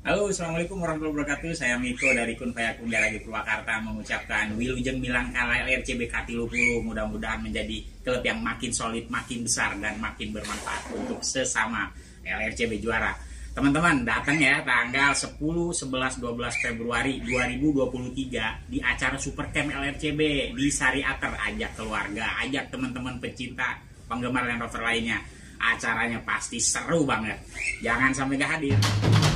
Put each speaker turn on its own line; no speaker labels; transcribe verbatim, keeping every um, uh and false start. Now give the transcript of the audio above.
Halo, assalamualaikum warahmatullahi wabarakatuh. Saya Miko dari Kun Fayakun Daragi Purwakarta mengucapkan Wilujeng Milang Kala L R C B K tiga puluh. Mudah-mudahan menjadi klub yang makin solid, makin besar dan makin bermanfaat untuk sesama L R C B juara. Teman-teman datang ya tanggal sepuluh, sebelas, dua belas Februari dua ribu dua puluh tiga di acara Super Camp L R C B di Sariater. Ajak keluarga, ajak teman-teman pecinta penggemar Land Rover lainnya. Acaranya pasti seru banget. Jangan sampai gak hadir.